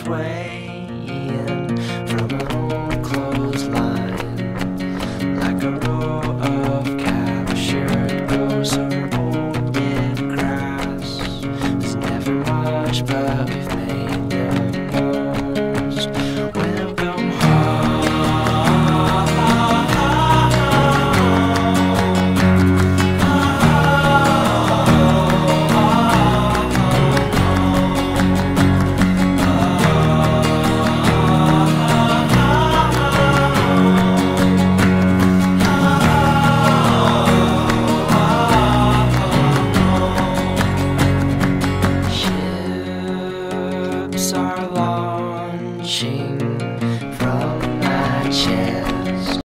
swaying from an old clothesline, like a row of captured ghosts or old dead grass. There's never much, but we've made